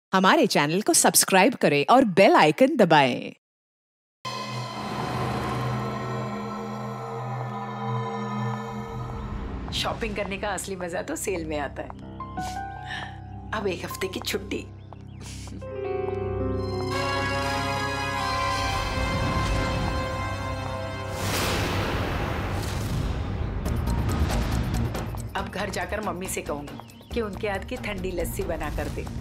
हमारे चैनल को सब्सक्राइब करें और बेल आइकन दबाएं। शॉपिंग करने का असली मजा तो सेल में आता है। अब एक हफ्ते की छुट्टी। अब घर जाकर मम्मी से कहूंगी कि उनके हाथ की ठंडी लस्सी बना कर दे।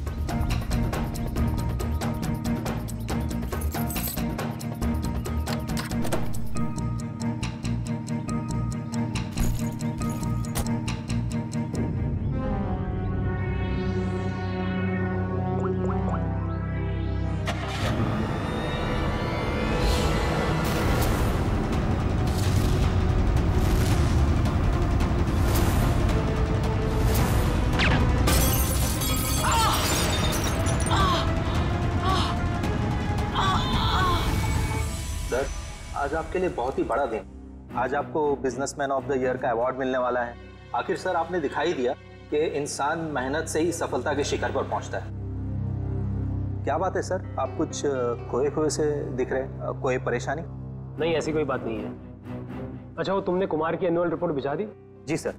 आज आपके लिए बहुत ही बड़ा दिन। आज आपको बिजनेसमैन ऑफ द ईयर का अवार्ड मिलने वाला है। आखिर सर आपने दिखाई दिया कि इंसान मेहनत से ही सफलता के शिखर पर पहुंचता है। क्या बात है सर, आप कुछ खोए खोए से दिख रहे हैं? कोई परेशानी? नहीं, ऐसी कोई बात नहीं है। अच्छा, वो तुमने कुमार की एनुअल रिपोर्ट भिजा दी? जी सर।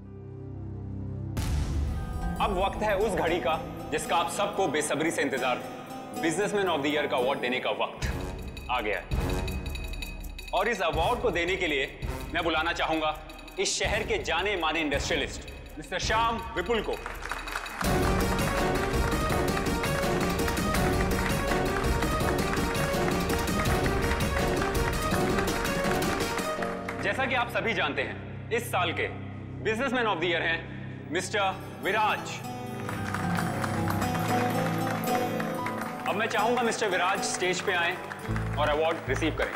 अब वक्त है उस घड़ी का जिसका आप सबको बेसब्री से इंतजार, बिजनेसमैन ऑफ द ईयर का अवार्ड देने का वक्त आ गया है। और इस अवार्ड को देने के लिए मैं बुलाना चाहूंगा इस शहर के जाने माने इंडस्ट्रियलिस्ट मिस्टर श्याम विपुल को। जैसा कि आप सभी जानते हैं, इस साल के बिजनेसमैन ऑफ द ईयर हैं मिस्टर विराज। अब मैं चाहूंगा मिस्टर विराज स्टेज पे आएं और अवार्ड रिसीव करें।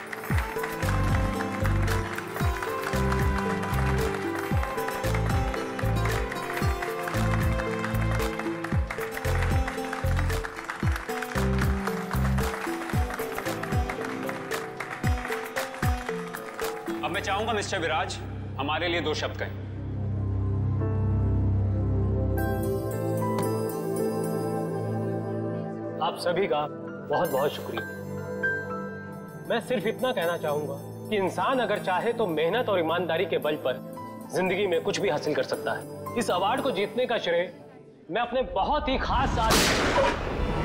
अब मैं चाहूंगा मिस्टर विराज हमारे लिए 2 शब्द कहें। आप सभी का बहुत बहुत शुक्रिया। मैं सिर्फ इतना कहना चाहूंगा कि इंसान अगर चाहे तो मेहनत और ईमानदारी के बल पर जिंदगी में कुछ भी हासिल कर सकता है। इस अवार्ड को जीतने का श्रेय मैं अपने बहुत ही खास साथी।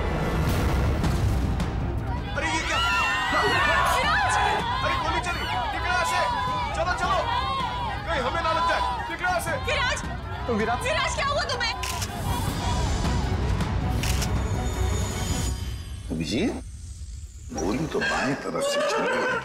अरे गोली चली, निकला से। चलो चलो, कहीं हमें ना लग जाए। निकला से। विराज, तो विराज क्या हुआ तुम्हें? अभिजीत, गोली तो बाएं तरफ से चली है।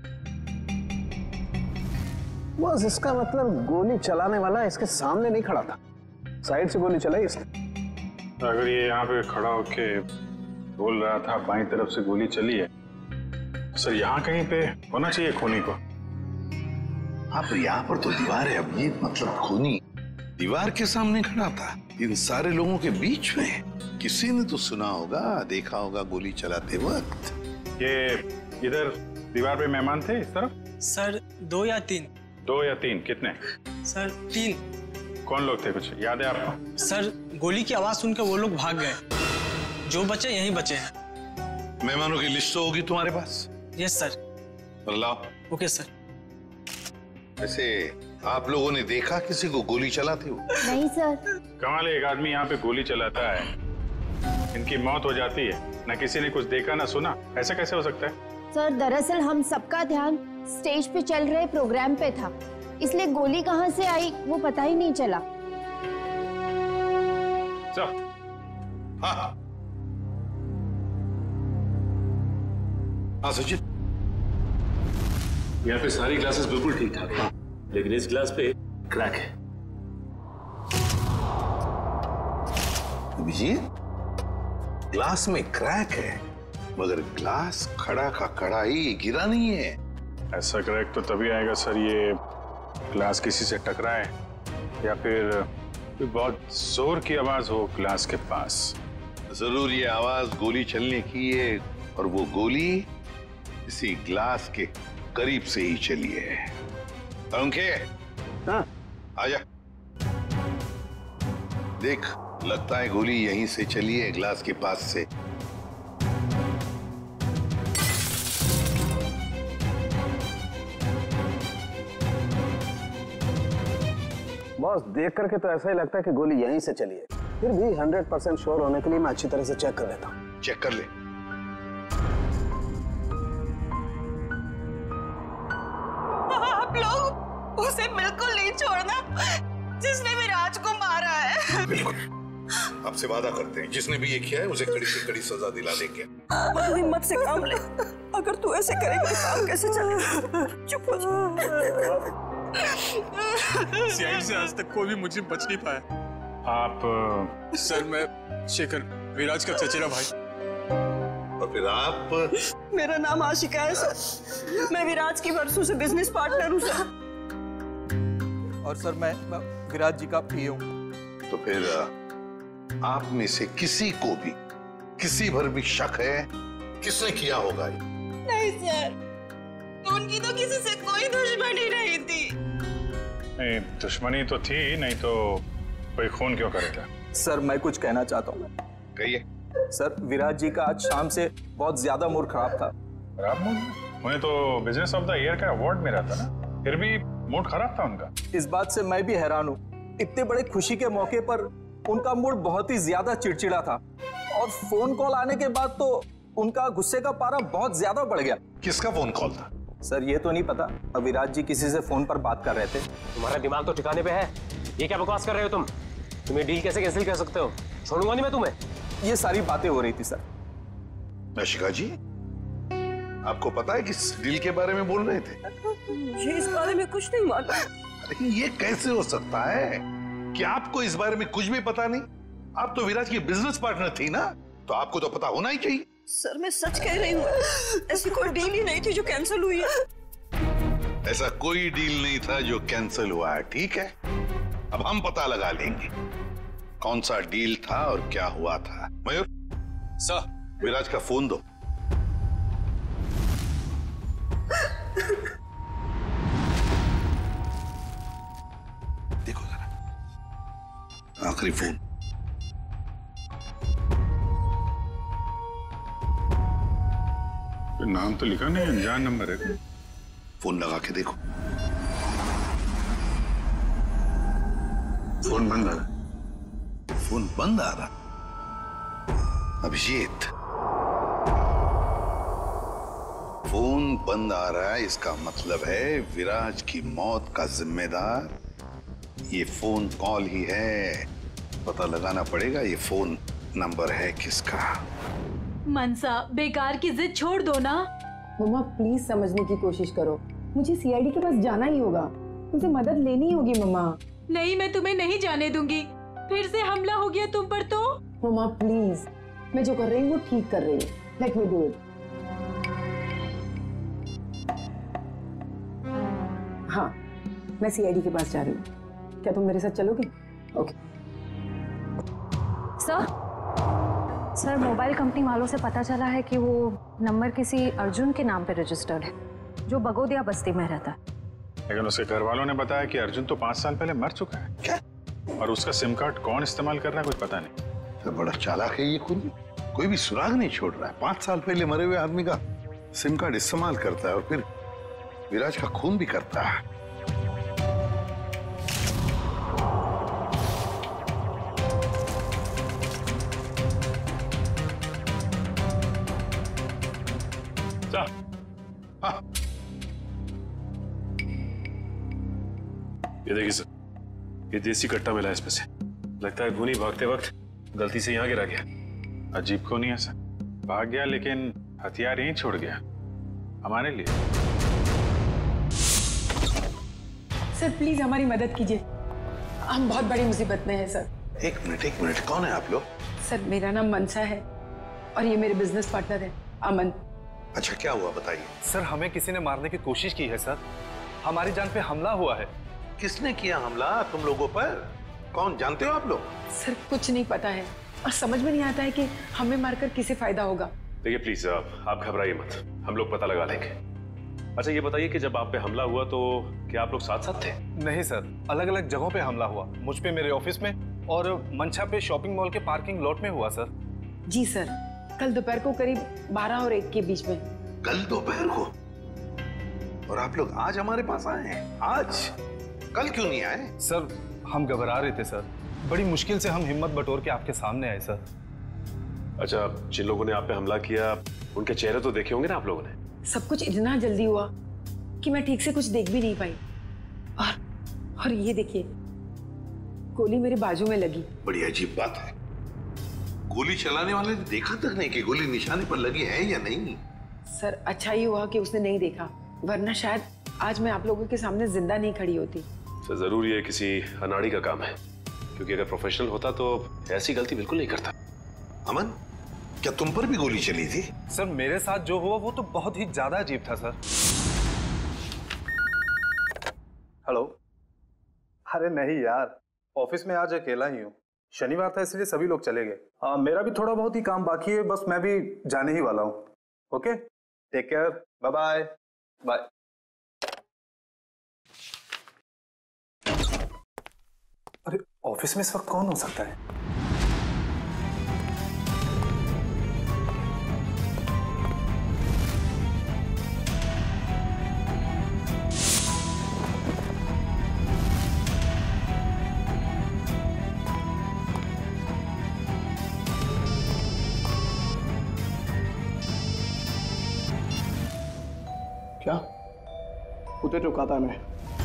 बस इसका मतलब गोली चलाने वाला इसके सामने नहीं खड़ा था, साइड से गोली चलाई इसने। अगर ये यहाँ पे खड़ा होके बोल रहा था बाईं तरफ से गोली चली है, सर यहाँ कहीं पे होना चाहिए खूनी को। हाँ, पर यहाँ पर तो दीवार है। अब ये मतलब खूनी दीवार के सामने खड़ा था, इन सारे लोगों के बीच में। किसी ने तो सुना होगा, देखा होगा गोली चलाते वक्त। ये इधर दीवार पे मेहमान थे इस तरफ? सर 2 या 3। 2 या 3? कितने? सर 3। कौन लोग थे, कुछ याद है आपको? सर गोली की आवाज सुनकर वो लोग भाग गए। जो बचे यहीं बचे हैं। मेहमानों की लिस्ट तो होगी तुम्हारे पास? Yes sir. लाओ। Okay sir. वैसे आप लोगों ने देखा किसी को गोली चलाते हुए? नहीं सर। कमाल है, एक आदमी यहाँ पे गोली चलाता है, इनकी मौत हो जाती है, ना किसी ने कुछ देखा ना सुना। ऐसा कैसे हो सकता है? सर दरअसल हम सबका ध्यान स्टेज पे चल रहे प्रोग्राम पे था, इसलिए गोली कहाँ से आई वो पता ही नहीं चला। हाँ सचिन, यहाँ पे सारी क्लासेस बिल्कुल ठीक ठाक है, लेकिन इस क्लास पे क्रैक है। अभिजीत, ग्लास में क्रैक है, मगर ग्लास खड़ा का खड़ा ही गिरा नहीं है। ऐसा क्रैक तो तभी आएगा सर, ये ग्लास किसी से टकराए या फिर बहुत जोर की आवाज हो ग्लास के पास। जरूर ये आवाज गोली चलने की है, और वो गोली इसी ग्लास के करीब से ही चली है। अंके, हाँ, आजा। देख, लगता है गोली यहीं से चली है, ग्लास के पास से। बॉस, देख करके तो ऐसा ही लगता है कि गोली यहीं से चली है। फिर भी 100% श्योर होने के लिए मैं अच्छी तरह से चेक कर लेता हूँ। चेक कर ले। आप लोग उसे बिल्कुल नहीं छोड़ना जिसने विराज को मारा है। बिल्कुल, आपसे वादा करते हैं जिसने भी ये किया है उसे कड़ी से कड़ी सजा दिला देंगे। हिम्मत से काम ले, अगर तू ऐसे करेगा तो काम कैसे चलेगा? चुप हो जा। सीआईडी से आज तक कोई भी मुझे बच नहीं पाया। आप सर, मैं शेखर, विराज का चचेरा भाई। और फिर आप? मेरा नाम आशिका है सर, मैं विराज की वर्षों से बिजनेस पार्टनर हूँ सर। और सर मैं विराज जी का पीए हूँ। तो फिर आप में से किसी को भी किसी पर भी शक है किसने किया होगा? नहीं सर, उनकी तो किसी से कोई दुश्मनी नहीं थी। नहीं, दुश्मनी तो थी, नहीं तो कोई खून क्यों करेगा? सर मैं कुछ कहना चाहता हूँ। कहिए। सर विराज जी का आज शाम से बहुत ज्यादा मूड खराब था। खराब मूड? उन्हें तो बिजनेस ऑफ द ईयर का अवार्ड मिला था ना, फिर भी मूड खराब था उनका। इस बात से मैं भी हैरान हूँ, इतने बड़े खुशी के मौके पर उनका मूड बहुत ही ज्यादा चिड़चिड़ा था और फोन कॉल आने के बाद तो उनका गुस्से का पारा बहुत ज्यादा बढ़ गया। किसका फोन कॉल था? सर ये तो नहीं पता, विराज जी किसी से फोन पर बात कर रहे थे। तुम्हारा दिमाग तो ठिकाने पे है, ये क्या बकवास कर रहे हो तुम? तुम्हें डील कैसे कैंसिल कर सकते हो? छोड़ूंगा नहीं मैं तुम्हें। ये सारी बातें हो रही थी सर। आशिका जी, आपको पता है किस डील के बारे में बोल रहे थे? मुझे इस बारे में कुछ नहीं मालूम। अरे ये कैसे हो सकता है कि आपको इस बारे में कुछ भी पता नहीं? आप तो विराज की बिजनेस पार्टनर थी ना, तो आपको तो पता होना ही चाहिए। सर मैं सच कह रही हूँ, ऐसी कोई डील ही नहीं थी जो कैंसिल हुई है। ऐसा कोई डील नहीं था जो कैंसिल हुआ है, ठीक है? अब हम पता लगा लेंगे कौन सा डील था और क्या हुआ था। मयूर सर, विराज का फोन दो। देखो जरा, आखिरी फोन। नाम तो लिखा नहीं, अनजान नंबर है। फोन लगा के देखो। फोन बंद आ रहा। फोन बंद आ रहा। अभिजीत, फोन बंद आ रहा है, इसका मतलब है विराज की मौत का जिम्मेदार ये फोन कॉल ही है। पता लगाना पड़ेगा ये फोन नंबर है किसका। मनसा, बेकार की जिद छोड़ दो ना। मम्मा प्लीज समझने की कोशिश करो, मुझे सीआईडी के पास जाना ही होगा, तुमसे मदद लेनी होगी मम्मा। नहीं, मैं तुम्हें नहीं जाने दूंगी। फिर से हमला हो गया तुम पर तो। मम्मा प्लीज, मैं जो कर रही हूँ वो ठीक कर रही हूँ, लेट मी डू इट। हाँ, मैं सीआईडी के पास जा रही हूँ, क्या तुम मेरे साथ चलोगे? ओके। सर, मोबाइल कंपनी वालों से पता चला है कि वो नंबर किसी अर्जुन के नाम पे रजिस्टर्ड है, जो बगोदिया बस्ती में रहता है। लेकिन उसके घर वालों ने बताया कि अर्जुन तो 5 साल पहले मर चुका है। क्या? और उसका सिम कार्ड कौन इस्तेमाल कर रहा है कुछ पता नहीं। तो बड़ा चालाक है ये खुद, कोई भी सुराग नहीं छोड़ रहा है। 5 साल पहले मरे हुए आदमी का सिम कार्ड इस्तेमाल करता है और फिर विराज का खून भी करता है। हाँ। ये देखिए सर, ये देसी कट्टा मिला है इसमें से। लगता है धोनी भागते वक्त गलती से यहाँ गिरा गया। अजीब को नहीं है सर, भाग गया लेकिन हथियार यहीं छोड़ गया हमारे लिए। सर प्लीज हमारी मदद कीजिए, हम बहुत बड़ी मुसीबत में हैं सर। एक मिनट, कौन है आप लोग? सर मेरा नाम मनसा है और ये मेरे बिजनेस पार्टनर है अमन। अच्छा, क्या हुआ बताइए। सर, हमें किसी ने मारने की कोशिश की है सर, हमारी जान पे हमला हुआ है। किसने किया हमला तुम लोगों पर? कौन, जानते हो आप लोग? सर कुछ नहीं पता है और समझ में नहीं आता है कि हमें मारकर किसे फायदा होगा। देखिए प्लीज आप घबराइए मत, हम लोग पता लगा लेंगे। अच्छा ये बताइए कि जब आप पे हमला हुआ तो क्या आप लोग साथ साथ थे? नहीं सर, अलग अलग जगहों पे हमला हुआ, मुझ पे मेरे ऑफिस में और मंचा पे शॉपिंग मॉल के पार्किंग लॉट में हुआ सर। जी सर, कल दोपहर को करीब 12 और 1 के बीच में। कल दोपहर को? और आप लोग आज हमारे पास आए हैं? आज? कल क्यों नहीं आए? सर हम घबरा रहे थे सर, बड़ी मुश्किल से हम हिम्मत बटोर के आपके सामने आए सर। अच्छा, जिन लोगों ने आप पे हमला किया उनके चेहरे तो देखे होंगे ना आप लोगों ने? सब कुछ इतना जल्दी हुआ कि मैं ठीक से कुछ देख भी नहीं पाई। और ये देखिए, गोली मेरे बाजू में लगी। बड़ी अजीब बात है, गोली चलाने वाले ने देखा तक नहीं कि गोली निशाने पर लगी है या नहीं। सर अच्छा ही हुआ कि उसने नहीं देखा, वरना शायद आज मैं आप लोगों के सामने जिंदा नहीं खड़ी होती। सर जरूर ये किसी अनाड़ी का काम है, क्योंकि अगर प्रोफेशनल होता तो ऐसी गलती बिल्कुल नहीं करता। अमन, क्या तुम पर भी गोली चली थी? सर मेरे साथ जो हुआ वो तो बहुत ही ज्यादा अजीब था सर। हेलो। अरे नहीं यार, ऑफिस में आज अकेला ही हूँ, शनिवार था इसलिए सभी लोग चले गए। मेरा भी थोड़ा बहुत ही काम बाकी है, बस मैं भी जाने ही वाला हूँ। Okay, take care, bye bye. Bye. अरे ऑफिस में इस वक्त कौन हो सकता है? क्या? उते चुका था मैं।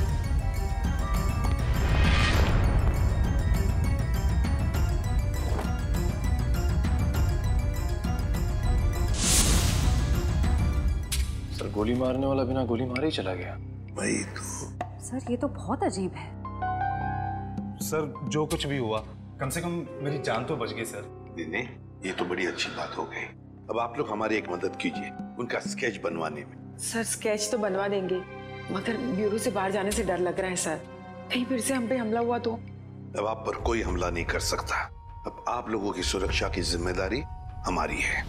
सर गोली मारने वाला बिना गोली मारे ही चला गया। वही तो। सर ये तो बहुत अजीब है। सर जो कुछ भी हुआ, कम से कम मेरी जान तो बच गई सर। नहीं, ये तो बड़ी अच्छी बात हो गई। अब आप लोग हमारी एक मदद कीजिए, उनका स्केच बनवाने में। सर स्केच तो बनवा देंगे, मगर ब्यूरो से बाहर जाने से डर लग रहा है सर, कहीं फिर से हम पे हमला हुआ तो। अब आप पर कोई हमला नहीं कर सकता। अब आप लोगों की सुरक्षा की जिम्मेदारी हमारी है।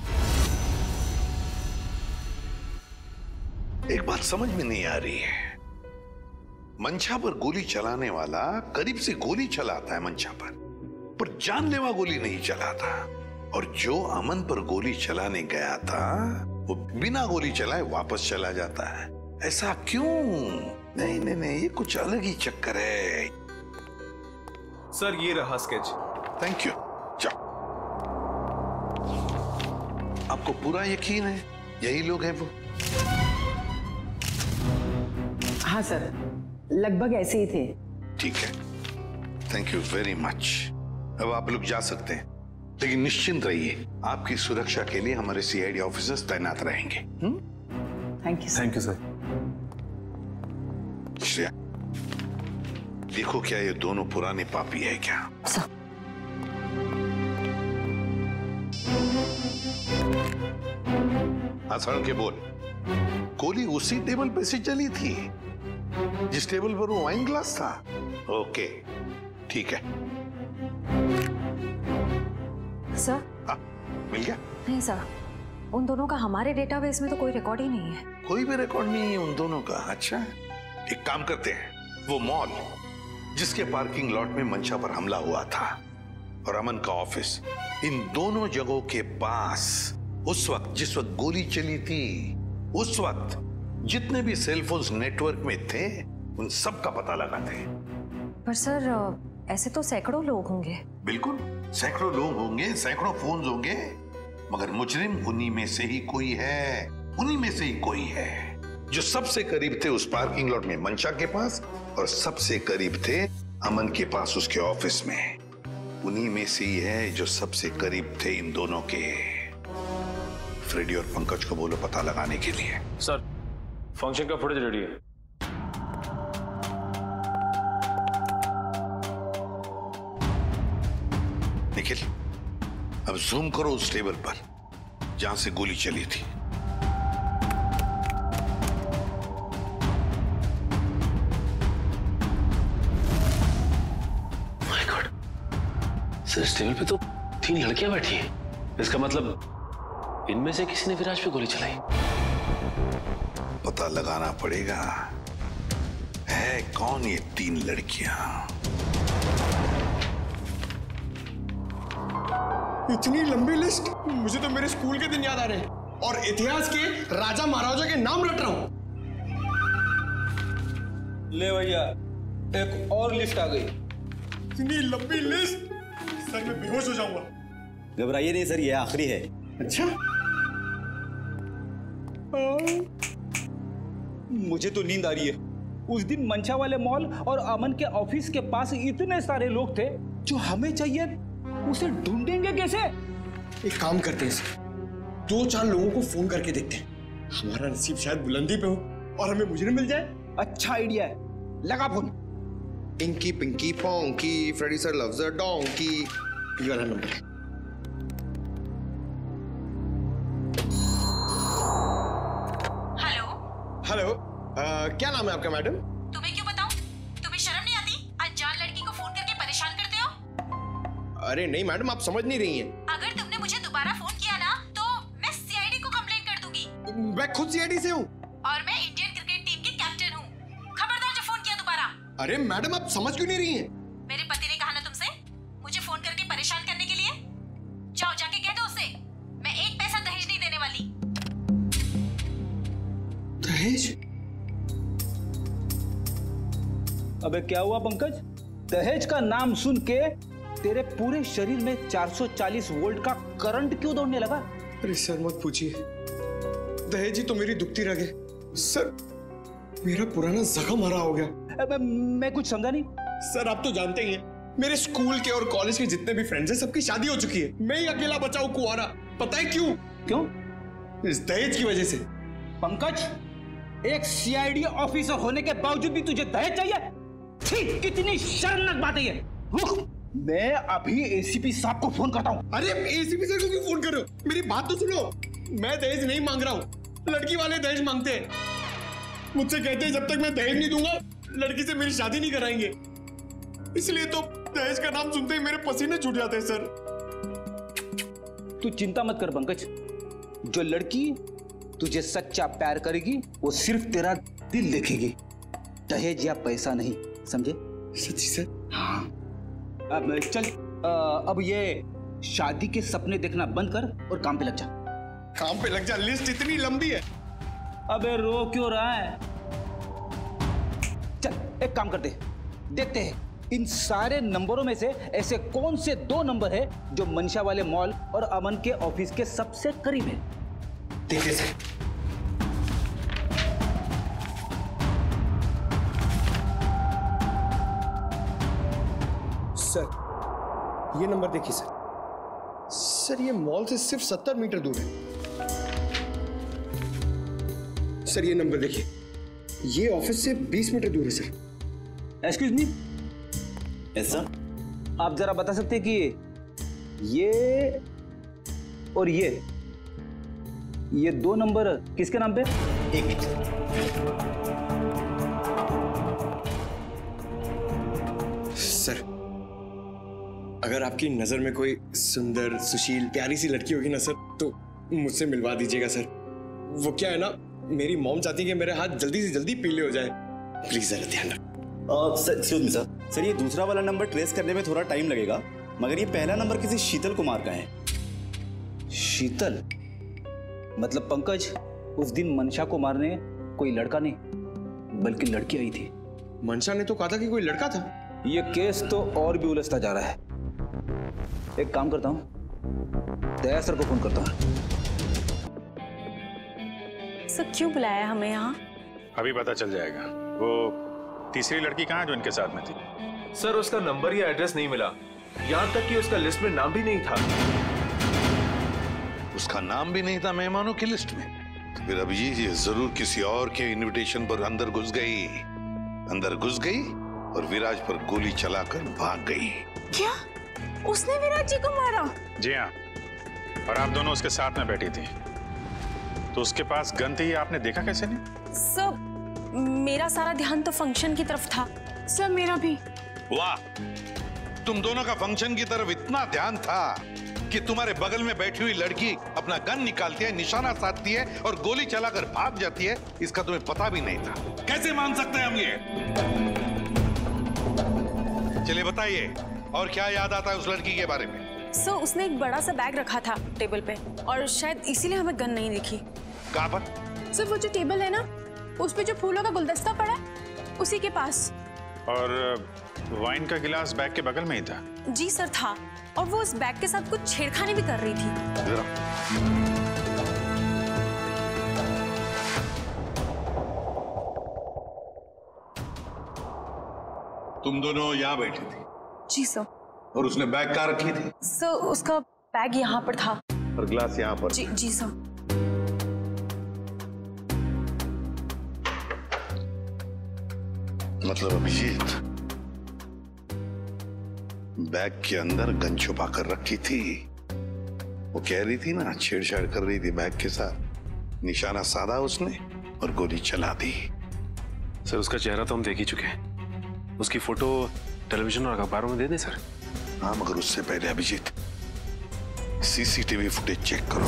एक बात समझ में नहीं आ रही है, मंचा पर गोली चलाने वाला करीब से गोली चलाता है मंचा पर जानलेवा गोली नहीं चलाता, और जो अमन पर गोली चलाने गया था वो बिना गोली चलाए वापस चला जाता है। ऐसा क्यों? नहीं नहीं नहीं, ये कुछ अलग ही चक्कर है। सर ये रहा स्केच। Thank you. जाओ। आपको पूरा यकीन है यही लोग हैं वो? हाँ सर, लगभग ऐसे ही थे। ठीक है, थैंक यू वेरी मच। अब आप लोग जा सकते हैं, लेकिन निश्चिंत रहिए, आपकी सुरक्षा के लिए हमारे सीआईडी ऑफिसर्स तैनात रहेंगे। Thank you. Thank you sir. Shreya, देखो क्या ये दोनों पुराने पापी है क्या? सर के बोल, गोली उसी टेबल पे से चली थी जिस टेबल पर वो वाइन ग्लास था? ओके, ठीक है। सर? मिल गया? नहीं सर, उन दोनों का हमारे डेटाबेस में तो कोई रिकॉर्ड ही नहीं है। कोई भी रिकॉर्ड नहीं है उन दोनों का? अच्छा, एक काम करते हैं, वो मॉल जिसके पार्किंग लॉट में मंशा पर हमला हुआ था और अमन का ऑफिस, इन दोनों जगहों के पास उस वक्त जिस वक्त गोली चली थी, उस वक्त जितने भी सेलफोन्स नेटवर्क में थे उन सब का पता लगाते हैं। पर सर ऐसे तो सैकड़ों लोग होंगे। बिल्कुल, सैकड़ों लोग होंगे, सैकड़ों फोन होंगे, मगर मुजरिम उन्हीं में से ही कोई है, उन्हीं में से ही कोई है जो सबसे करीब थे उस पार्किंग लॉट में मंशा के पास, और सबसे करीब थे अमन के पास उसके ऑफिस में। उन्हीं में से ही है जो सबसे करीब थे इन दोनों के। फ्रेडी और पंकज को बोलो पता लगाने के लिए। सर, फंक्शन का फुटेज रेडी है। निखिल, अब जूम करो उस टेबल पर जहां से गोली चली थी। माय गॉड, सर इस टेबल पे तो 3 लड़कियां बैठी हैं। इसका मतलब इनमें से किसी ने विराज पे गोली चलाई। पता लगाना पड़ेगा है कौन ये 3 लड़कियां। इतनी लंबी लिस्ट, मुझे तो मेरे स्कूल के दिन याद आ रहे हैं और इतिहास के राजा महाराजा के नाम रट रहा हूं। ले भैया, एक और लिस्ट आ गई। इतनी लंबी लिस्ट, सर मैं बेहोश हो जाऊंगा। घबराइए नहीं सर, ये आखिरी है। अच्छा, मुझे तो नींद आ रही है। उस दिन मंशा वाले मॉल और अमन के ऑफिस के पास इतने सारे लोग थे, जो हमें चाहिए उसे ढूंढेंगे कैसे? एक काम करते हैं सर, 2-4 लोगों को फोन करके देखते हैं। हमारा नसीब शायद बुलंदी पे हो और हमें मुजरिम मिल जाए। अच्छा आइडिया है, लगा phone. Inky pinky ponky, Freddy sir loves a donkey, ये वाला नंबर। हेलो, क्या नाम है आपका मैडम? तुम्हें क्यों बताऊं? तुम्हें शर्म नहीं आती? अनजान लड़की को फोन करके परेशान करते हो? अरे नहीं मैडम, आप समझ नहीं रही हैं। अगर तुमने मुझे दोबारा फोन किया ना, तो मैं सीआईडी को कंप्लेंट कर दूंगी। मैं खुद सीआईडी से हूँ और मैं इंडियन क्रिकेट टीम की कैप्टन हूँ। खबरदार जो फोन किया दोबारा। अरे मैडम, आप समझ क्यों नहीं रही हैं? मेरे पति ने कहा ना तुमसे मुझे फोन करके परेशान करने के लिए। जाओ जाके कह दो उसे, मैं 1 पैसा दहेज नहीं देने वाली। दहेज? अबे क्या हुआ पंकज? दहेज का नाम सुन के तेरे पूरे शरीर में 440 वोल्ट का करंट क्यों दौड़ने लगा? अरे सर मत पूछिए, दहेज ही तो मेरी दुखती रग है। सर मेरा पुराना जख्म हरा हो गया। मैं कुछ समझा नहीं। सर आप तो जानते ही हैं, मेरे स्कूल के और कॉलेज के जितने भी फ्रेंड्स हैं सबकी शादी हो चुकी है। मैं ही अकेला बचा हूं कुंवारा। पता है क्यों? क्यों? इस दहेज की वजह से। पंकज, एक सीआईडी ऑफिसर होने के बावजूद भी तुझे दहेज चाहिए? ठीक, कितनी शर्मनाक बात है ये। रुक, मैं अभी एसीपी साहब को फोन करता हूँ। अरे एसीपी सर को क्यों फोन कर रहे हो? मेरी बात तो सुनो, मैं दहेज नहीं मांग रहा हूँ, लड़की वाले दहेज मांगते हैं। मुझसे कहते हैं जब तक मैं दहेज नहीं दूंगा लड़की से मेरी शादी नहीं कराएंगे। इसलिए तो दहेज का नाम सुनते ही मेरे पसीने छूट जाते हैं सर। तू चिंता मत कर पंकज, जो लड़की तुझे सच्चा प्यार करेगी वो सिर्फ तेरा दिल देखेगी, दहेज या पैसा नहीं, समझे? सच्ची सर? हाँ। अब चल, अब ये शादी के सपने देखना बंद कर और काम पे लग जा। काम पे लग जा? लिस्ट इतनी लंबी है। अबे रो क्यों रहा है? चल एक काम करते, देखते हैं इन सारे नंबरों में से ऐसे कौन से 2 नंबर है जो मंशा वाले मॉल और अमन के ऑफिस के सबसे करीब है। देखिए सर, सर ये नंबर देखिए सर। सर ये मॉल से सिर्फ 70 मीटर दूर है। सर ये नंबर देखिए, ये ऑफिस से 20 मीटर दूर है सर। एक्सक्यूज मी, ऐसा आप जरा बता सकते हैं कि ये और ये 2 नंबर किसके नाम पे? एक मिनट, सर अगर आपकी नजर में कोई सुंदर सुशील प्यारी सी लड़की होगी ना सर, तो मुझसे मिलवा दीजिएगा सर। वो क्या है ना, मेरी मॉम चाहती है कि मेरे हाथ जल्दी से जल्दी पीले हो जाए। प्लीज जरा ध्यान रखो। एक्सक्यूज मी सर, ये दूसरा वाला नंबर ट्रेस करने में थोड़ा टाइम लगेगा, मगर ये पहला नंबर किसी शीतल कुमार का है। शीतल? मतलब पंकज, उस दिन मंशा को मारने कोई लड़का नहीं बल्कि लड़की आई थी। मंशा ने तो कहा था कि कोई लड़का था। ये केस तो और भी उलझता जा रहा है। एक काम करता हूं, दया सर को फोन करता हूं। सर क्यों बुलाया हमें यहाँ? अभी पता चल जाएगा। वो तीसरी लड़की कहाँ है जो इनके साथ में थी? सर उसका नंबर या एड्रेस नहीं मिला, यहाँ तक कि उसका लिस्ट में नाम भी नहीं था। उसका नाम भी नहीं था मेहमानों की लिस्ट में? तो फिर अब ये जरूर किसी और के इनविटेशन पर अंदर घुस गई और विराज पर गोली चलाकर भाग गई। क्या उसने विराज जी को मारा? जी हाँ, और आप दोनों उसके साथ में बैठी थी, तो उसके पास गन थी, आपने देखा कैसे नहीं? सर मेरा सारा ध्यान तो फंक्शन की तरफ था। सर मेरा भी। वाह, तुम दोनों का फंक्शन की तरफ इतना ध्यान था कि तुम्हारे बगल में बैठी हुई लड़की अपना गन निकालती है, निशाना साधती है और गोली चलाकर भाग जाती है, इसका तुम्हें पता भी नहीं था। कैसे मान सकते हैं हम ये? चलिए बताइए, और क्या याद आता है उस लड़की के बारे में? सर उसने एक बड़ा सा बैग रखा था टेबल पे और शायद इसीलिए हमें गन नहीं दिखी। कहाँ पर? सर वो जो टेबल है ना, उस पे जो फूलों का गुलदस्ता पड़ा उसी के पास। और वाइन का गिलास बैग के बगल में ही था? जी सर था, और वो उस बैग के साथ कुछ छेड़खानी भी कर रही थी। तुम दोनों यहाँ बैठी थी? जी सर। और उसने बैग कहाँ रखी थी? सर उसका बैग यहाँ पर था। और ग्लास यहाँ पर? जी सर। मतलब अभिजीत बैग के अंदर गन छुपा कर रखी थी। वो कह रही थी ना, छेड़छाड़ कर रही थी बैग के साथ। निशाना साधा उसने और गोली चला दी। सर उसका चेहरा तो हम देख ही चुके हैं, उसकी फोटो टेलीविजन और अखबारों में दे दें सर? हाँ, मगर उससे पहले अभिजीत सीसीटीवी फुटेज चेक करो।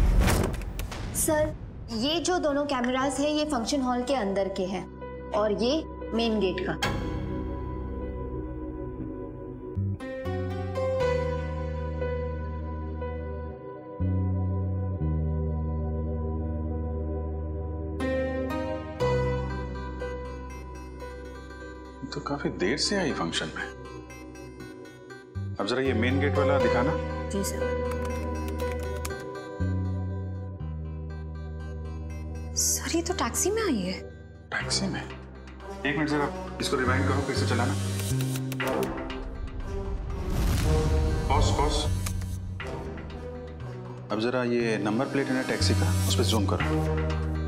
सर ये जो दोनों कैमरास है ये फंक्शन हॉल के अंदर के हैं और ये मेन गेट का। तो काफी देर से आई फंक्शन में। अब जरा ये मेन गेट वाला दिखाना। जी सर। सर ये तो टैक्सी में आई है। टैक्सी में? एक मिनट जरा इसको रिवाइंड करो, फिर से चलाना। पॉज। अब जरा ये नंबर प्लेट है ना टैक्सी का, उस पर जूम करो।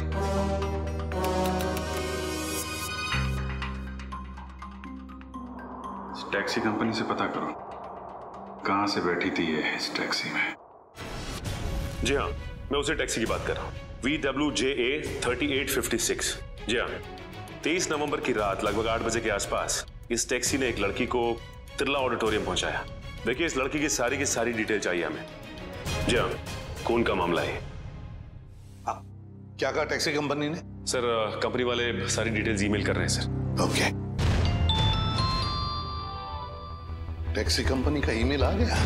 टैक्सी कंपनी से पता करो कहां से बैठी थी ये इस टैक्सी में। जी हाँ, मैं उसी टैक्सी की बात कर रहा हूँ, VWJA 3856। जी हाँ, 23 नवंबर की रात लगभग 8 बजे के आसपास इस टैक्सी ने एक लड़की को तिरला ऑडिटोरियम पहुंचाया। देखिए इस लड़की की सारी डिटेल चाहिए हमें। जी हाँ, खून का मामला है। क्या कहा टैक्सी कंपनी ने? सर कंपनी वाले सारी डिटेल्स ईमेल कर रहे हैं सर। ओके। टैक्सी कंपनी का ईमेल आ गया?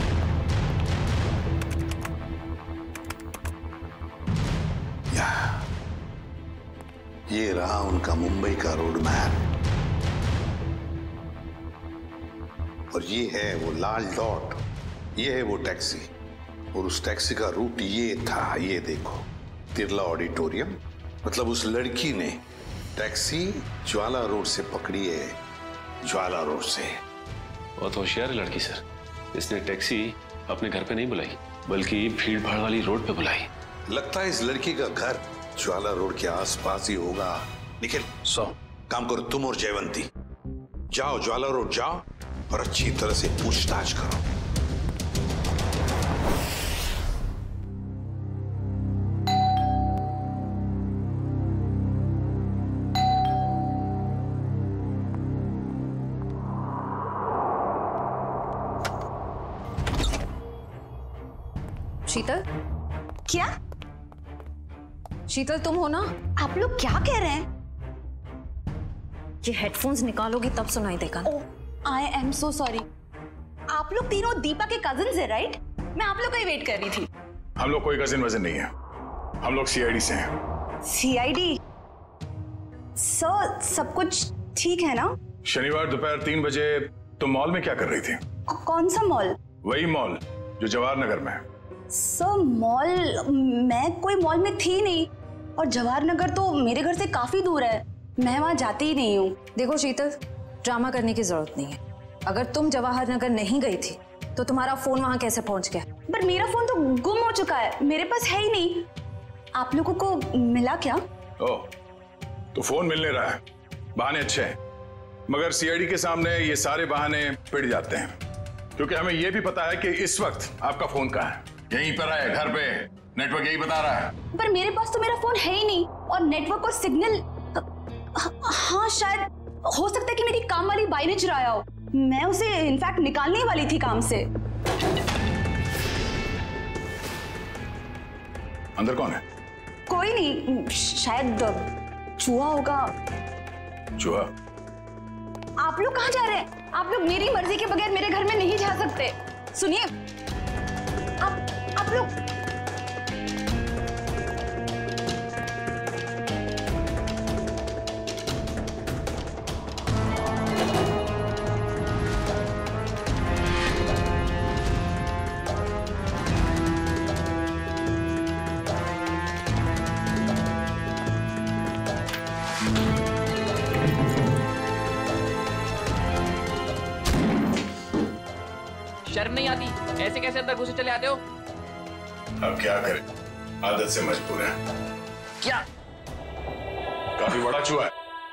ये रहा उनका मुंबई का रोड मैप और ये है वो लाल डॉट, ये है वो टैक्सी और उस टैक्सी का रूट ये था, ये देखो, तिरला ऑडिटोरियम। मतलब उस लड़की ने टैक्सी ज्वाला रोड से पकड़ी है, ज्वाला रोड से। बहुत होशियार है लड़की सर, इसने टैक्सी अपने घर पे नहीं बुलाई बल्कि भीड़ भाड़ वाली रोड पे बुलाई। लगता है इस लड़की का घर ज्वाला रोड के आसपास ही होगा। निखिल काम करो, तुम और जयवंती जाओ ज्वाला रोड जाओ और अच्छी तरह से पूछताछ करो। शीतल? क्या? शीतल तुम हो ना? आप लोग क्या कह रहे हैं? ये हेडफोन्स निकालोगी तब सुनाई देगा। I am so sorry. आप लोग तीनों दीपा के कजिन्स हैं, राइट? मैं आप लोग का ही वेट कर रही थी। हम लोग कोई कजिन वजन नहीं है, हम लोग CID से हैं। CID? सर सब कुछ ठीक है ना? शनिवार दोपहर 3 बजे तुम मॉल में क्या कर रही थी? कौन सा मॉल? वही मॉल जो जवाहर नगर में है। सर मॉल, मैं कोई मॉल में थी नहीं और जवाहर नगर तो मेरे घर से काफी दूर है, मैं वहां जाती ही नहीं हूँ। देखो शीतल, ड्रामा करने की जरूरत नहीं है। अगर तुम जवाहर नगर नहीं गई थी तो तुम्हारा फोन वहां कैसे पहुंच गया? पर मेरा फोन तो गुम हो चुका है, मेरे पास है ही नहीं। आप लोगों को मिला क्या? ओह, तो फोन मिलने रहा है, बहाने अच्छे हैं, मगर CID के सामने ये सारे बहाने पिट जाते हैं, क्योंकि हमें ये भी पता है कि इस वक्त आपका फोन कहाँ है। यहीं पर है, घर पे, नेटवर्क यही बता रहा है। पर मेरे पास तो मेरा फोन है ही नहीं और नेटवर्क और सिग्नल, हाँ शायद हो सकता है कि मेरी काम वाली बाई ने चुराया हो। मैं उसे इनफैक्ट निकालने वाली थी काम से। अंदर कौन है? कोई नहीं, शायद चूहा होगा। चूहा? आप लोग कहाँ जा रहे हैं? आप लोग मेरी मर्जी के बगैर मेरे घर में नहीं जा सकते। सुनिए, लोग। शर्म नहीं आती? ऐसे कैसे अंदर घुसे चले आते हो? अब क्या करें, आदत से मजबूर है। क्या? काफी बड़ा चूहा है,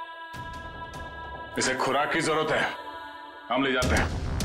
इसे खुराक की जरूरत है, हम ले जाते हैं।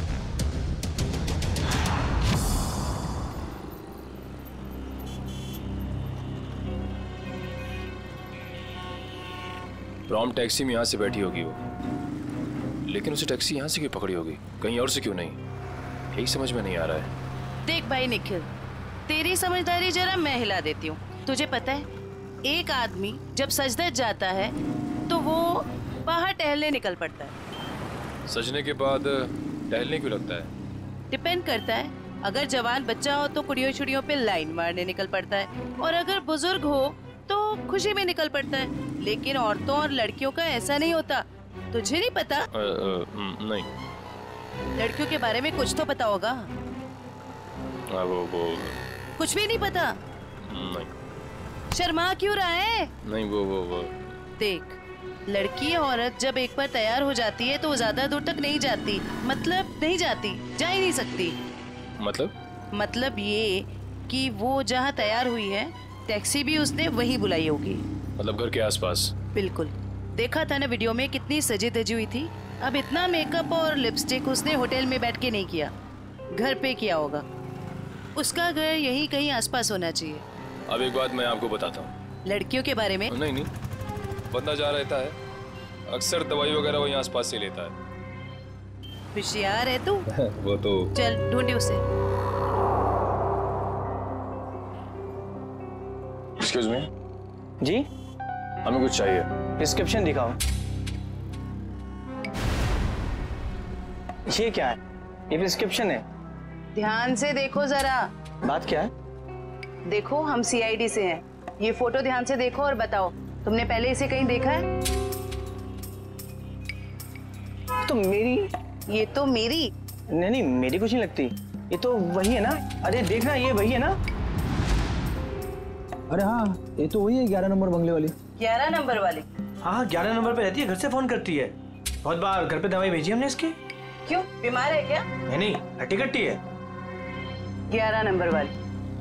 प्रॉम टैक्सी में यहाँ से बैठी होगी वो, लेकिन उसे टैक्सी यहाँ से क्यों पकड़ी होगी, कहीं और से क्यों नहीं? यही समझ में नहीं आ रहा है। देख भाई निखिल, तेरी समझदारी जरा मैं हिला देती हूँ। तुझे पता है, एक आदमी जब सजदर जाता है तो वो बाहर टहलने निकल पड़ता है। सजने के बाद टहलने क्यों लगता है? डिपेंड करता है, अगर जवान बच्चा हो तो कुड़ियों छुड़ियों पे लाइन मारने निकल पड़ता है, और अगर बुजुर्ग हो तो खुशी में निकल पड़ता है। लेकिन औरतों और लड़कियों का ऐसा नहीं होता। तुझे नहीं पता? नहीं। लड़कियों के बारे में कुछ तो पता होगा। वो कुछ भी नहीं पता? नहीं। शर्मा क्यों रहा है? नहीं वो देख, लड़की औरत जब एक बार तैयार हो जाती है तो वो ज्यादा दूर तक नहीं जाती। मतलब नहीं जाती, जा ही नहीं सकती। मतलब ये कि वो जहाँ तैयार हुई है, टैक्सी भी उसने वही बुलाई होगी। मतलब घर के आसपास? बिल्कुल। देखा था ना वीडियो में, कितनी सजी धजी हुई थी। अब इतना मेकअप और लिपस्टिक उसने होटल में बैठ के नहीं किया, घर पे किया होगा। उसका घर यहीं कहीं आसपास होना चाहिए। अब एक बात मैं आपको बताता हूँ, लड़कियों के बारे में। नहीं, बंदा जा रहता है, अक्सर दवाई वगैरह वहीं आसपास से लेता है। होशियार है तू। वो तो चल ढूंढे उसे। Excuse me. जी, हमें कुछ चाहिए। प्रिस्क्रिप्शन दिखाओ। ये क्या है? ये प्रिस्क्रिप्शन है। ध्यान से देखो जरा। बात क्या है? देखो, हम सीआईडी से हैं। ये फोटो ध्यान से देखो और बताओ, तुमने पहले इसे कहीं देखा है? तो मेरी। ये तो मेरी। नहीं, मेरी कुछ नहीं लगती। ये तो वही है ना? अरे देखना, ये वही है ना? अरे हाँ, ये तो वही है 11 नंबर बंगले वाली। 11 नंबर वाली? हाँ, 11 नंबर पे रहती है, घर से फोन करती है। बहुत बार घर पे दवाई भेजी हमने इसकी। क्यों, बीमार है क्या? नहीं, हट्टी कट्टी है। 11 नंबर वाली।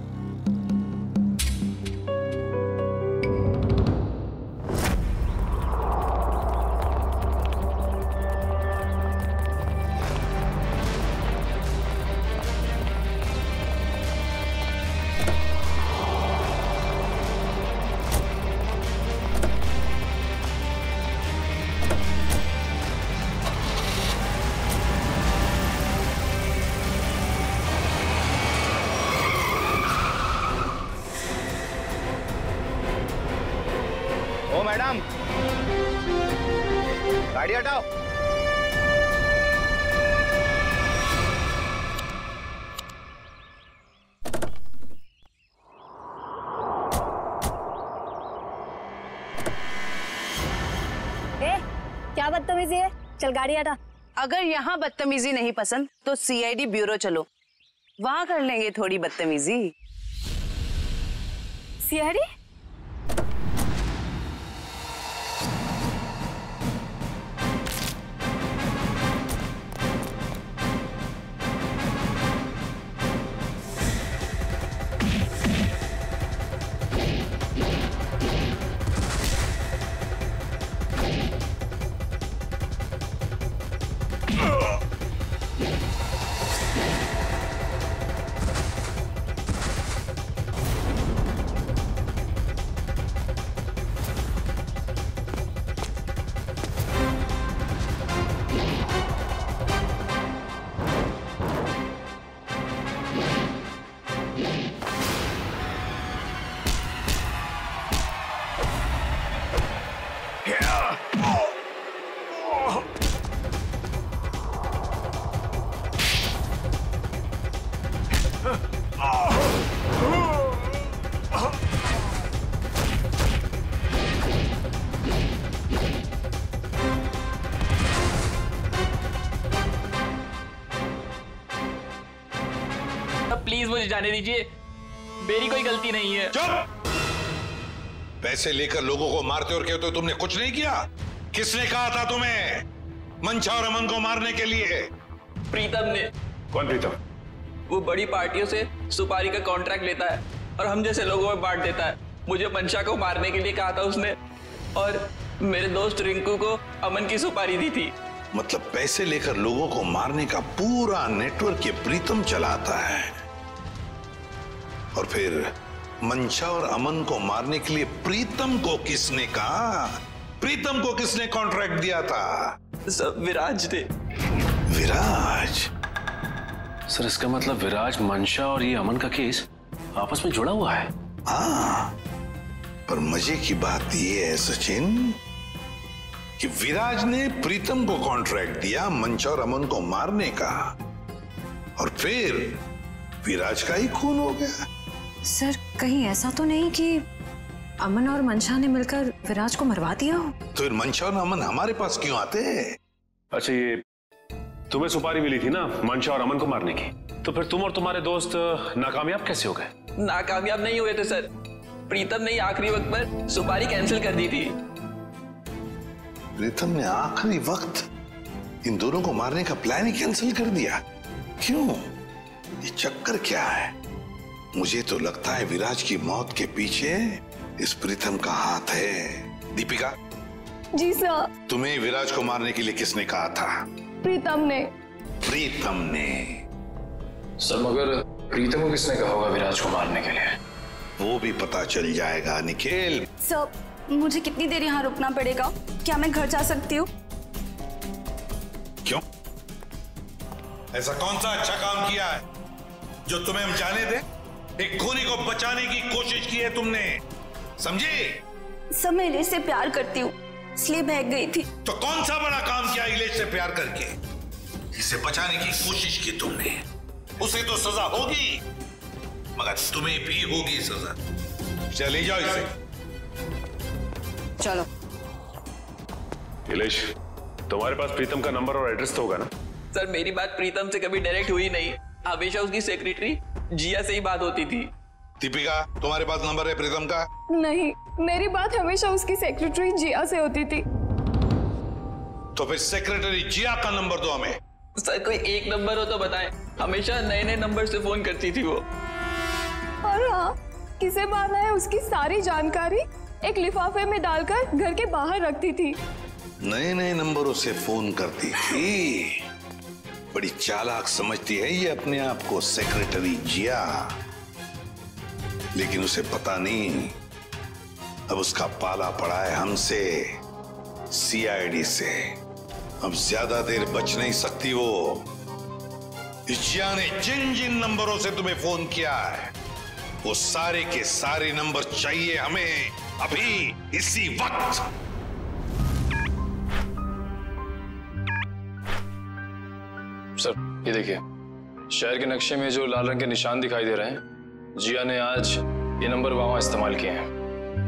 मैडम, गाड़ी हटाओ। क्या बदतमीजी है? चल गाड़ी हटा। अगर यहाँ बदतमीजी नहीं पसंद तो सीआईडी ब्यूरो चलो, वहाँ कर लेंगे थोड़ी बदतमीजी। सीआईडी? मुझे जाने दीजिए, मेरी कोई गलती नहीं है। चुप! पैसे लेकर लोगों को मारते और कहते हो तुमने कुछ नहीं किया। किसने कहा था तुम्हें मंशा और अमन को मारने के लिए? प्रीतम ने। कौन प्रीतम? वो बड़ी पार्टियों से सुपारी का कॉन्ट्रैक्ट लेता है और हम जैसे लोगों में बांट देता है। मुझे मंशा को मारने के लिए कहा था उसने, और मेरे दोस्त रिंकू को अमन की सुपारी दी थी। मतलब पैसे लेकर लोगों को मारने का पूरा नेटवर्क ये प्रीतम चलाता है। और फिर मंशा और अमन को मारने के लिए प्रीतम को किसने कहा? प्रीतम को किसने कॉन्ट्रैक्ट दिया था? सब विराज ने। विराज? सर इसका मतलब विराज, मंशा और ये अमन का केस आपस में जुड़ा हुआ है। हाँ, पर मजे की बात ये है सचिन कि विराज ने प्रीतम को कॉन्ट्रैक्ट दिया मंशा और अमन को मारने का, और फिर विराज का ही खून हो गया। सर कहीं ऐसा तो नहीं कि अमन और मंशा ने मिलकर विराज को मरवा दिया हो? तो फिर मंशा और अमन हमारे पास क्यों आते हैं? अच्छा, ये तुम्हें सुपारी मिली थी ना मंशा और अमन को मारने की, तो फिर तुम और तुम्हारे दोस्त नाकामयाब कैसे हो गए? नाकामयाब नहीं हुए थे सर, प्रीतम ने आखिरी वक्त पर सुपारी कैंसिल कर दी थी। प्रीतम ने आखिरी वक्त इन दोनों को मारने का प्लान ही कैंसिल कर दिया? क्यों? ये चक्कर क्या है? मुझे तो लगता है विराज की मौत के पीछे इस प्रीतम का हाथ है। दीपिका। जी सर। तुम्हें विराज को मारने के लिए किसने कहा था? प्रीतम ने। प्रीतम ने? सर मगर प्रीतम को किसने कहा होगा विराज को मारने के लिए? वो भी पता चल जाएगा निखिल। सर मुझे कितनी देर यहाँ रुकना पड़ेगा? क्या मैं घर जा सकती हूँ? क्यों? ऐसा कौन सा अच्छा काम किया है जो तुम्हें हम जाने दें? एक खूनी को बचाने की कोशिश की है तुमने, समझे? सर मैं इलेश से प्यार करती हूँ, इसलिए भाग गई थी। तो कौन सा बड़ा काम किया इलेश से प्यार करके? इसे बचाने की कोशिश की तुमने, उसे तो सजा होगी, मगर तुम्हें भी होगी सजा। चले जाओ इसे। चलो। इलेश, तुम्हारे पास प्रीतम का नंबर और एड्रेस तो होगा ना? सर मेरी बात प्रीतम से कभी डायरेक्ट हुई नहीं, हमेशा उसकी सेक्रेटरी जिया से ही बात होती थी। दीपिका, तुम्हारे पास नंबर है प्रीतम का? नहीं, मेरी बात हमेशा उसकी सेक्रेटरी जिया से होती थी। तो फिर सेक्रेटरी जिया का नंबर दो हमें। सर कोई एक नंबर हो तो बताएं, हमेशा नए नए नंबर से फोन करती थी वो। और हाँ, किसे मारना है उसकी सारी जानकारी एक लिफाफे में डालकर घर के बाहर रखती थी। नए नए नंबरों से फोन करती थी। बड़ी चालाक समझती है ये अपने आप को सेक्रेटरी जिया, लेकिन उसे पता नहीं अब उसका पाला पड़ा है हमसे, सीआईडी से। अब ज्यादा देर बच नहीं सकती वो। जिया ने जिन जिन नंबरों से तुम्हें फोन किया है वो सारे के सारे नंबर चाहिए हमें अभी, इसी वक्त। सर ये देखिए, शहर के नक्शे में जो लाल रंग के निशान दिखाई दे रहे हैं, जिया ने आज ये नंबर वहां इस्तेमाल किए हैं।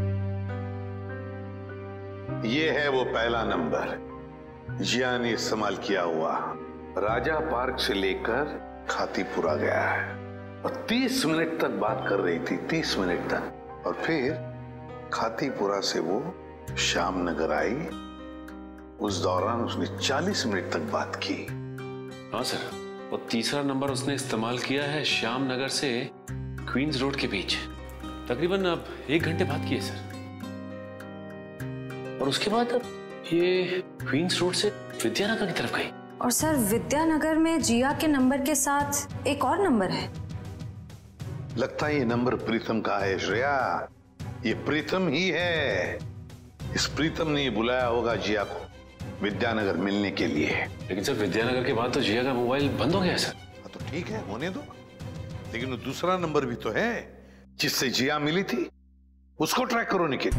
ये है वो पहला नंबर जिया ने इस्तेमाल किया हुआ। राजा पार्क से लेकर खातीपुरा गया है और 30 मिनट तक बात कर रही थी, 30 मिनट तक। और फिर खातीपुरा से वो श्याम नगर आई, उस दौरान उसने 40 मिनट तक बात की। हाँ सर, और तीसरा नंबर उसने इस्तेमाल किया है श्याम नगर से क्वींस रोड के बीच, तकरीबन अब 1 घंटे बाद किए सर। और उसके बाद अब ये क्वींस रोड से विद्यानगर की तरफ गई। और सर विद्यानगर में जिया के नंबर के साथ एक और नंबर है। लगता है ये नंबर प्रीतम का है श्रेया, ये प्रीतम ही है। इस प्रीतम ने बुलाया होगा जिया को विद्यानगर मिलने के लिए। लेकिन सर विद्यानगर के बाद तो जिया का मोबाइल बंद हो गया सर। हाँ तो ठीक है, होने दो, लेकिन वो दूसरा नंबर भी तो है जिससे जिया मिली थी, उसको ट्रैक करो निखिल।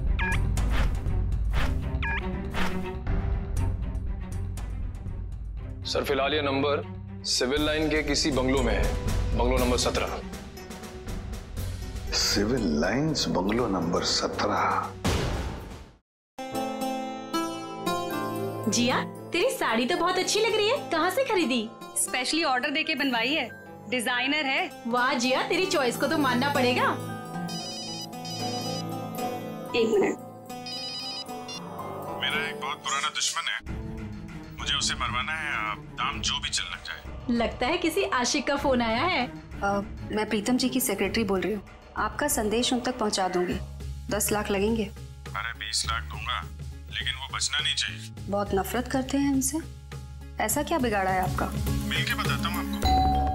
सर फिलहाल ये नंबर सिविल लाइन के किसी बंगलो में है, bungalow number 17। Civil lines bungalow number 17। Jiya, तेरी साड़ी तो बहुत अच्छी लग रही है, कहाँ से खरीदी? स्पेशली ऑर्डर देके बनवाई है। डिजाइनर है। वाह जिया, तेरी चॉइस को तो मानना पड़ेगा। 1 मिनट। मेरा एक बहुत पुराना दुश्मन है, मुझे उसे मरवाना है। आप दाम जो भी चल लग जाए। लगता है किसी आशिक का फोन आया है। मैं प्रीतम जी की सेक्रेटरी बोल रही हूँ। आपका संदेश उन तक पहुँचा दूंगी। 10 लाख लगेंगे। अरे 20 लाख दूंगा, लेकिन वो बचना नहीं चाहिए। बहुत नफरत करते हैं हमसे। ऐसा क्या बिगाड़ा है आपका? मिल के बताता हूँ आपको।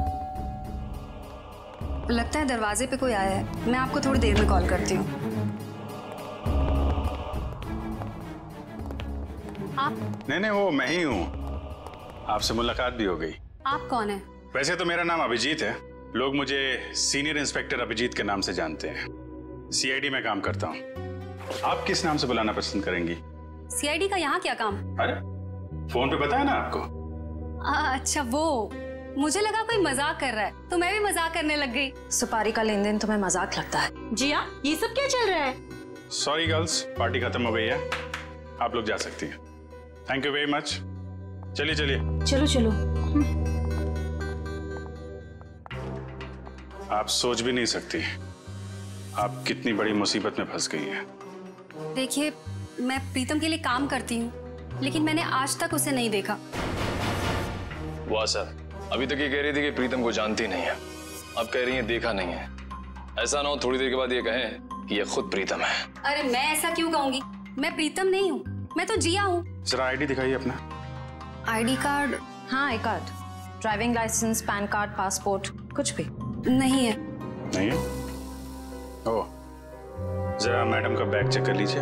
लगता है दरवाजे पे कोई आया है। मैं आपको थोड़ी देर में कॉल करती हूँ। आप? नहीं, वो मैं ही हूँ। आपसे मुलाकात भी हो गई। आप कौन है? वैसे तो मेरा नाम अभिजीत है, लोग मुझे सीनियर इंस्पेक्टर अभिजीत के नाम से जानते हैं। सीआईडी में काम करता हूँ। आप किस नाम से बुलाना पसंद करेंगी? सीआईडी का यहाँ क्या काम? अरे फोन पे बताया ना आपको। अच्छा वो, मुझे लगा कोई मजाक कर रहा है तो मैं भी मजाक करने लग गई। सुपारी का लेन देन तुम्हें मजाक लगता है? जिया, ये सब क्या चल रहा है? सॉरी गर्ल्स, पार्टी खत्म हो गई है, आप लोग जा सकती हैं। Thank you very much. चलिए चलिए। चलो चलो। आप सोच भी नहीं सकती आप कितनी बड़ी मुसीबत में फंस गई हैं। देखिए, मैं प्रीतम के लिए काम करती हूँ, लेकिन मैंने आज तक उसे नहीं देखा। वाह सर, अभी तक ये कह रही थी कि प्रीतम को जानती नहीं है, अब कह रही है देखा नहीं है। ऐसा ना हो थोड़ी देर के बाद ये कहें कि ये खुद प्रीतम है। अरे मैं ऐसा क्यों कहूंगी? मैं प्रीतम नहीं हूँ, मैं तो जिया हूँ। जरा आईडी दिखाइए अपना। ID card? हाँ, I card, driving licence, PAN card, passport, कुछ भी नहीं है। नहीं है? ओह, जरा मैडम का बैग चेक कर लीजिए।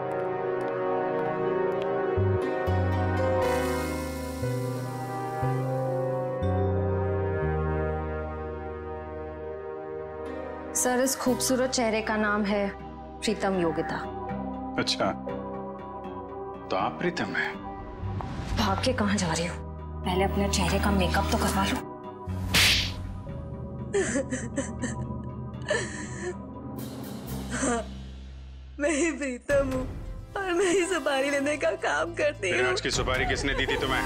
सर, इस खूबसूरत चेहरे का नाम है प्रीतम योगिता। अच्छा, तो आप प्रीतम हैं? भाग के कहाँ जा रही हो? पहले अपने चेहरे का मेकअप तो करवा लो। हाँ, मैं ही प्रीतम हूँ और मैं ही सुपारी लेने का काम करती हूँ। आज की सुपारी किसने दी थी तुम्हें?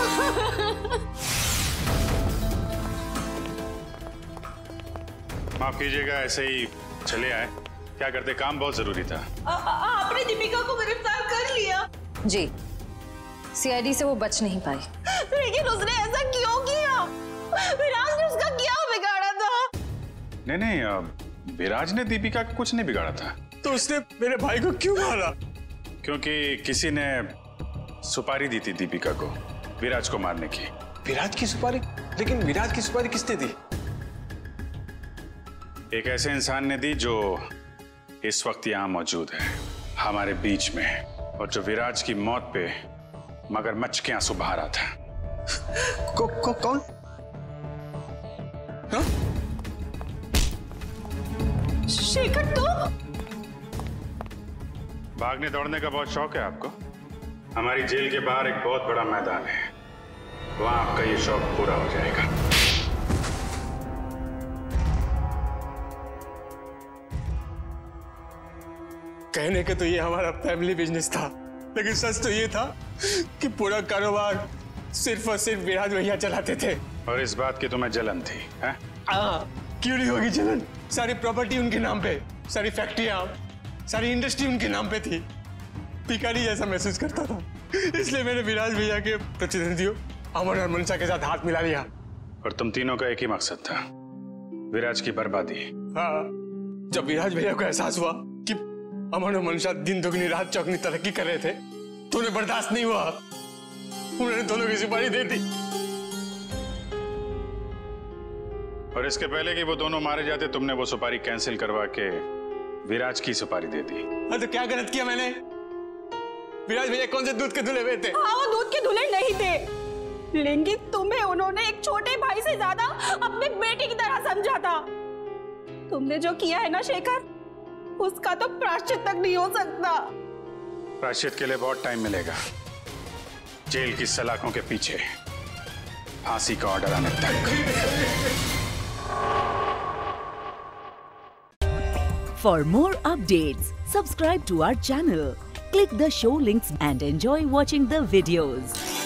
माफ कीजिएगा, ऐसे ही चले आए। क्या करते, काम बहुत जरूरी था। आपने दीपिका को गिरफ्तार कर लिया? जी, सीआईडी से वो बच नहीं पाई। लेकिन उसने ऐसा क्यों किया? विराज ने उसका क्या बिगाड़ा था? नहीं, विराज ने दीपिका का कुछ नहीं बिगाड़ा था। तो उसने मेरे भाई को क्यों मारा? क्योंकि किसी ने सुपारी दी थी दीपिका को विराज को मारने की। विराज की सुपारी? लेकिन विराज की सुपारी किसने दी? एक ऐसे इंसान ने दी जो इस वक्त यहाँ मौजूद है हमारे बीच में, और जो विराज की मौत पे मगरमच्छ के आंसू बहा रहा था। कौन? हाँ? शेखर, तुम? भागने दौड़ने का बहुत शौक है आपको? हमारी जेल के बाहर एक बहुत बड़ा मैदान है, वहां आपका ये शौक पूरा हो जाएगा। कहने के तो ये हमारा फैमिली बिजनेस था, लेकिन सच तो ये था कि पूरा कारोबार सिर्फ और सिर्फ विराज भैया चलाते थे। और इस बात की तुम्हें जलन थी? है? क्यों नहीं होगी जलन? सारी प्रॉपर्टी उनके नाम पे, सारी फैक्ट्रियां, सारी इंडस्ट्री उनके नाम पे थी। भिखारी जैसा महसूस करता था, इसलिए मैंने विराज भैया के प्रतिद्वंदियों अमन और मनसा के साथ हाथ मिला लिया। और तुम तीनों का एक ही मकसद था, विराज की बर्बादी। हाँ, जब विराज भैया को एहसास हुआ कि अमन और मनसा दिन दुगनी रात चौगनी तरक्की कर रहे थे, तो उन्हें बर्दाश्त नहीं हुआ, उन्होंने दोनों की सुपारी दे दी। और इसके पहले कि वो दोनों मारे जाते, तुमने वो सुपारी कैंसिल करवा के विराज की सुपारी दे दी। हाँ, तो क्या गलत किया मैंने? विराज भैया कौन से दूध के धुले हुए थे? हाँ, वो दूध के धुले नहीं थे, लेकिन तुम्हें उन्होंने एक छोटे भाई से ज्यादा अपने बेटे की तरह समझा था। तुमने जो किया है ना शेखर, उसका तो प्रायश्चित तक नहीं हो सकता। प्रायश्चित के लिए बहुत टाइम मिलेगा, जेल की सलाखों के पीछे फांसी का ऑर्डर आने तक। For more updates, subscribe to our channel, click the show links and enjoy watching the videos.